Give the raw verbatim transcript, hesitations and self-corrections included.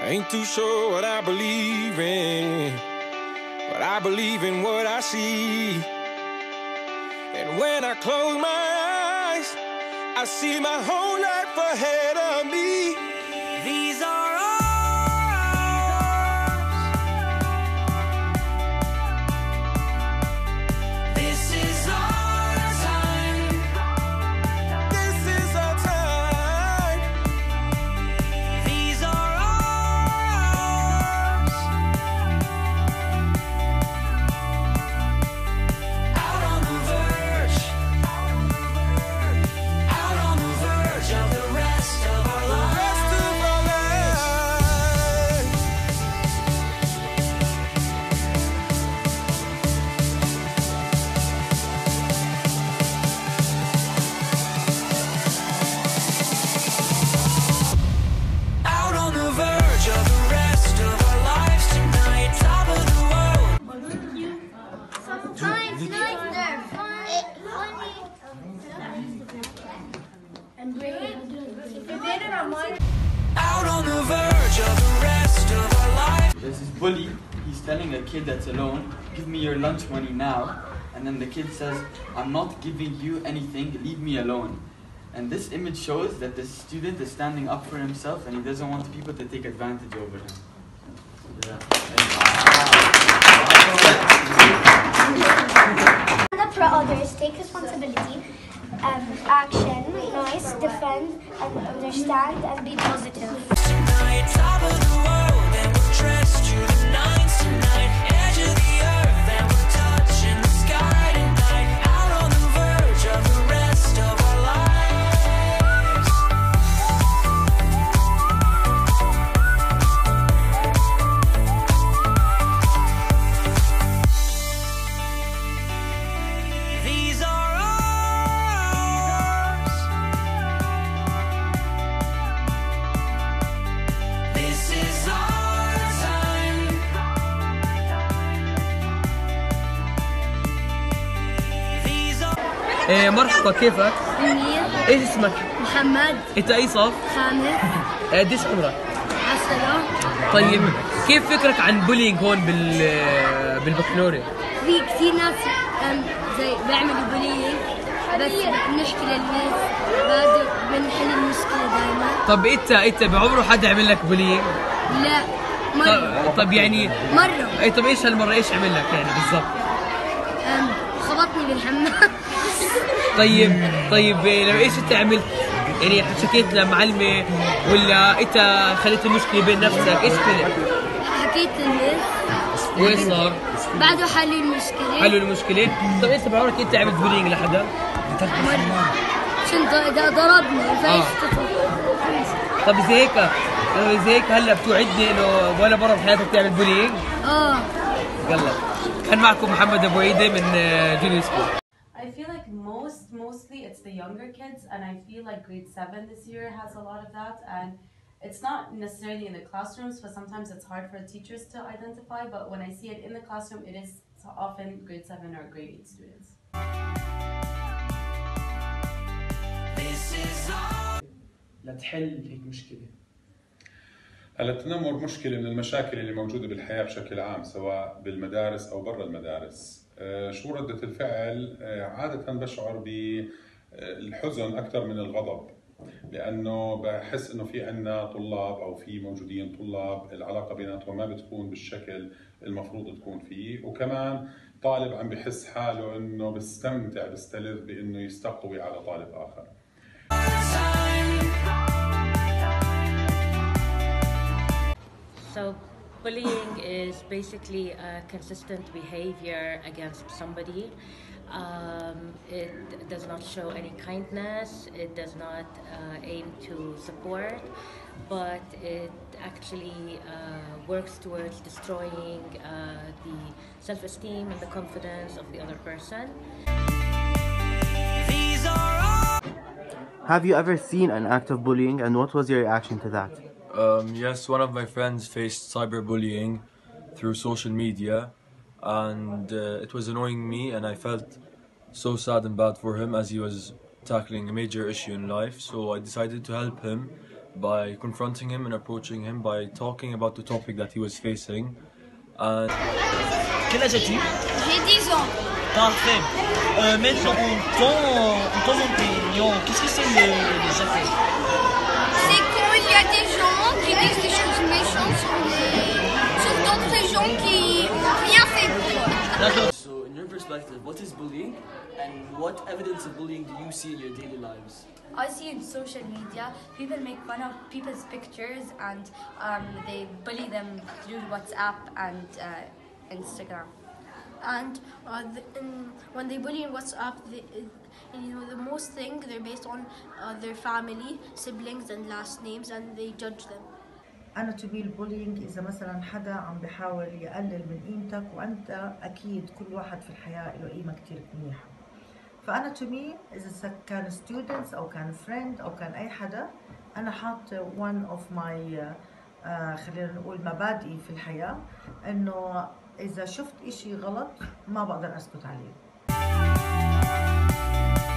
ain't too sure what I believe in, but I believe in what I see. And when I close my eyes, I see my whole life ahead of me. These are out on the verge of the rest of our life. There's this bully, he's telling a kid that's alone, give me your lunch money now. And then the kid says, I'm not giving you anything, leave me alone. And this image shows that the student is standing up for himself and he doesn't want people to take advantage over him. Yeah. Stand up for others, take responsibility, um, action, nice, defend, and understand, and be positive. Tonight, top of the world, and we'll dress to the nines tonight. Edge of the earth, and we're touching the sky tonight. Out on the verge of the rest of our lives. These are ours. This is our time. These are إيه مرحبا، كيفك؟ منير. ايش اسمك؟ محمد. انت اي صف؟ خامس. قديش عمرك؟ عشرة. طيب كيف فكرك عن بولينج هون بال بالبكالوريا؟ في كثير ناس um, زي بيعملوا بولينج، بس بنحكي للميس بعد بنحل المشكلة دائما. طب انت انت بعمره حدا عمل لك بولينج؟ لا، مرة. طب, طب يعني مرة. اي طب ايش هالمرة ايش عمل لك يعني بالضبط؟ um, خبطني بالحمام. طيب طيب لما ايش انت عملت؟ يعني حكيت لمعلمة ولا انت خليت المشكلة بين نفسك؟ ايش كنت؟ حكيت للميس. وايش صار؟ بعده حلوا المشكلة. حلوا المشكلة؟ طب انت بعمرك انت عملت بولينج لحدا؟ مرة. شنو اذا ضربني فايش تطلع. طب زي هيك زي هيك هلا بتوعدني انه ولا مرة بحياتك تعمل بولينج؟ اه. يلا كان معكم محمد ابو عيدة من جونيور سكول. I feel like most, mostly it's the younger kids, and I feel like grade seven this year has a lot of that, and it's not necessarily in the classrooms, but sometimes it's hard for teachers to identify, but when I see it in the classroom, it is often grade seven or grade eight students. لتحل هيك مشكلة. هلا التنمر مشكلة من المشاكل اللي موجودة بالحياة بشكل عام، سواء بالمدارس أو برا المدارس. شو ردة الفعل؟ عادة بشعر بالحزن أكثر من الغضب، لأنه بحس إنه في عنا طلاب أو في موجودين طلاب العلاقة بيناتهم ما بتكون بالشكل المفروض تكون فيه، وكمان طالب عم بحس حاله إنه بيستمتع بيستلذ بإنه يستقوي على طالب آخر. So bullying is basically a consistent behavior against somebody. Um, it does not show any kindness, it does not uh, aim to support, but it actually uh, works towards destroying uh, the self-esteem and the confidence of the other person. Have you ever seen an act of bullying, and what was your reaction to that? Um, yes, one of my friends faced cyberbullying through social media, and uh, it was annoying me, and I felt so sad and bad for him as he was tackling a major issue in life. So I decided to help him by confronting him and approaching him, by talking about the topic that he was facing. And quel âge as-tu? J'ai dix ans. Parfait. Euh, maintenant, en ton, en ton opinion, qu'est-ce que c'est le, les effets? C'est quand il y a des gens qui disent des choses méchantes sur, les, sur d'autres gens qui n'ont rien fait pour toi. D'accord. So, in your perspective, what is bullying, and what evidence of bullying do you see in your daily lives? I see in social media, people make fun of people's pictures and um, they bully them through WhatsApp and uh, Instagram. And uh, the, in, when they bully in WhatsApp, they, you know, the most thing they're based on uh, their family, siblings and last names, and they judge them. أنا to me البولينج إذا مثلا حدا عم بحاول يقلل من قيمتك وأنت أكيد كل واحد في الحياة له قيمة كتير منيحة. فأنا to me إذا كان students أو كان friend أو كان أي حدا أنا حاط one of my uh, خلينا نقول مبادئي في الحياة إنه إذا شفت إشي غلط ما بقدر أسكت عليه.